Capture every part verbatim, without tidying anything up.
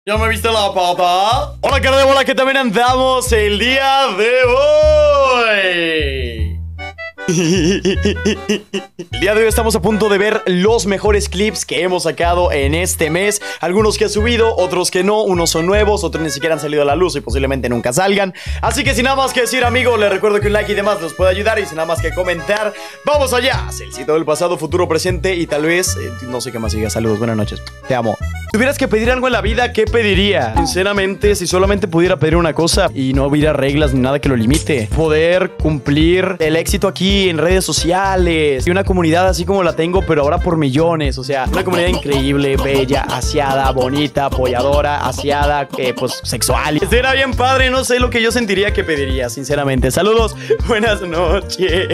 ¿Ya me viste la pata? Hola, cara de bola, que también andamos el día de hoy. El día de hoy estamos a punto de ver los mejores clips que hemos sacado en este mes. Algunos que he subido, otros que no. Unos son nuevos, otros ni siquiera han salido a la luz y posiblemente nunca salgan. Así que sin nada más que decir, amigo, les recuerdo que un like y demás nos puede ayudar. Y sin nada más que comentar, vamos allá. Celcito del pasado, futuro, presente y tal vez, eh, no sé qué más siga. Saludos, buenas noches, te amo. Si tuvieras que pedir algo en la vida, ¿qué pediría? Sinceramente, si solamente pudiera pedir una cosa y no hubiera reglas ni nada que lo limite, poder cumplir el éxito aquí en redes sociales y una comunidad así como la tengo, pero ahora por millones. O sea, una comunidad increíble, bella, aseada, bonita, apoyadora, aseada, eh, pues sexual. Sería bien padre, no sé lo que yo sentiría que pediría, sinceramente. Saludos, buenas noches.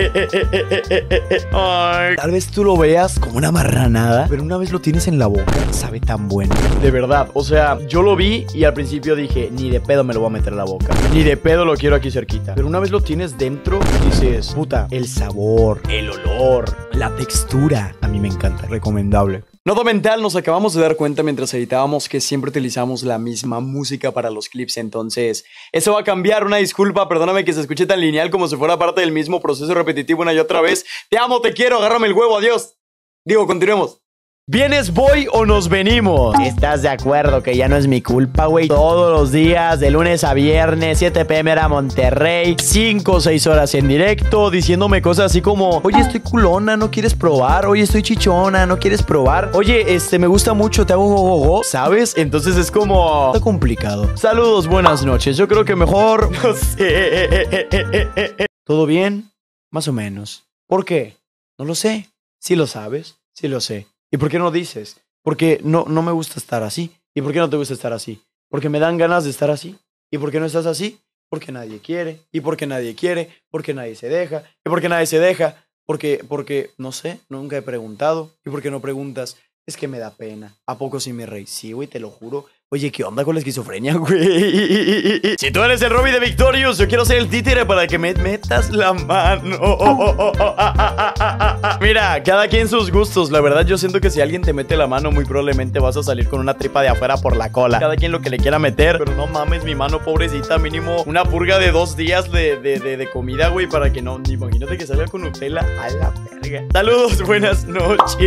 Ay. Tal vez tú lo veas como una marranada, pero una vez lo tienes en la boca, sabe tan bueno. De verdad, o sea, yo lo vi y al principio dije, ni de pedo me lo voy a meter en la boca, ni de pedo lo quiero aquí cerquita. Pero una vez lo tienes dentro, dices, puta, el sabor, el olor, la textura, a mí me encanta, recomendable. Nodo mental, nos acabamos de dar cuenta mientras editábamos que siempre utilizamos la misma música para los clips, entonces eso va a cambiar. Una disculpa, perdóname que se escuche tan lineal como si fuera parte del mismo proceso repetitivo una y otra vez. Te amo, te quiero, agárrame el huevo, adiós. Digo, continuemos. ¿Vienes, boy, o nos venimos? ¿Estás de acuerdo que ya no es mi culpa, güey? Todos los días, de lunes a viernes, siete p m era Monterrey, cinco o seis horas en directo, diciéndome cosas así como, oye, estoy culona, ¿no quieres probar? Oye, estoy chichona, ¿no quieres probar? Oye, este, me gusta mucho, te hago gogogo, ¿sabes? Entonces es como... está complicado. Saludos, buenas noches. Yo creo que mejor... no sé... ¿Todo bien? Más o menos. ¿Por qué? No lo sé. ¿Sí lo sabes? Sí lo sé. ¿Y por qué no dices? Porque no, no me gusta estar así. ¿Y por qué no te gusta estar así? Porque me dan ganas de estar así. ¿Y por qué no estás así? Porque nadie quiere. ¿Y por qué nadie quiere? Porque nadie se deja. ¿Y por qué nadie se deja? Porque, porque, no sé, nunca he preguntado. ¿Y por qué no preguntas? Es que me da pena. ¿A poco sí, mi rey? Sí, güey, te lo juro. Oye, ¿qué onda con la esquizofrenia, güey? Si tú eres el Robby de Victorious, yo quiero ser el títere para que me metas la mano. Mira, cada quien sus gustos. La verdad, yo siento que si alguien te mete la mano, muy probablemente vas a salir con una tripa de afuera por la cola. Cada quien lo que le quiera meter. Pero no mames, mi mano, pobrecita. Mínimo una purga de dos días de, de, de, de comida, güey, para que no... Imagínate que salga con Nutella a la verga. Saludos, buenas noches.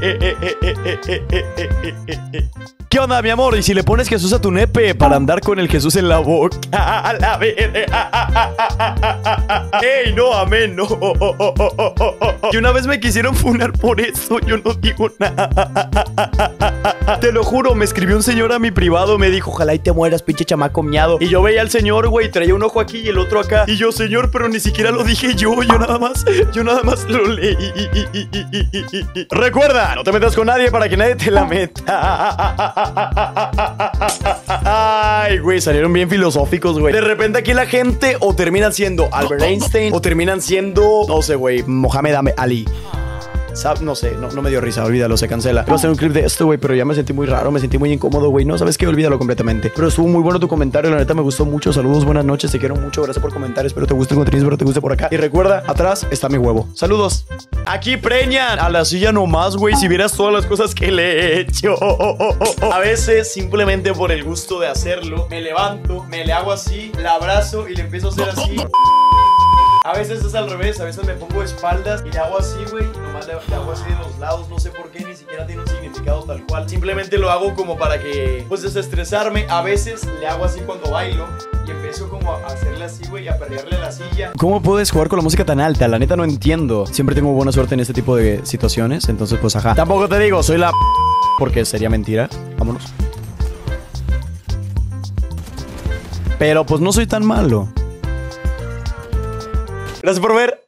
¿Qué onda, mi amor? ¿Y si le pones Jesús a tu nepe para andar con el Jesús en la boca? A la verga. ¡Ey, no, amén, no! Y una vez me quisieron funar por eso, yo no digo nada. Te lo juro, me escribió un señor a mi privado, me dijo, ojalá y te mueras, pinche chamaco miado. Y yo veía al señor, güey, traía un ojo aquí y el otro acá. Y yo, señor, pero ni siquiera lo dije yo, yo nada más, yo nada más lo leí. Recuerda, no te metas con nadie para que nadie te la meta. Ay, güey, salieron bien filosóficos, güey. De repente aquí la gente o terminan siendo Albert Einstein o terminan siendo, no sé, güey, Mohamed Ali. ¿Sab? No sé, no, no me dio risa, olvídalo, se cancela. Iba a hacer un clip de esto, güey, pero ya me sentí muy raro, me sentí muy incómodo, güey. No, ¿sabes qué? Olvídalo completamente. Pero estuvo muy bueno tu comentario, la neta me gustó mucho. Saludos, buenas noches, te quiero mucho, gracias por comentar. Espero te guste el contenido, espero te guste por acá. Y recuerda, atrás está mi huevo. Saludos. Aquí preñan a la silla nomás, güey, si vieras todas las cosas que le he hecho. A veces, simplemente por el gusto de hacerlo, me levanto, me le hago así, la abrazo y le empiezo a hacer así. A veces es al revés, a veces me pongo de espaldas y le hago así, güey, y nomás le, le hago así de los lados, no sé por qué, ni siquiera tiene un significado tal cual. Simplemente lo hago como para que, pues, desestresarme. A veces le hago así cuando bailo y empiezo como a hacerle así, güey, a perrearle la silla. ¿Cómo puedes jugar con la música tan alta? La neta no entiendo. Siempre tengo buena suerte en este tipo de situaciones, entonces, pues, ajá. Tampoco te digo, soy la... porque sería mentira. Vámonos. Pero, pues, no soy tan malo. Gracias por ver.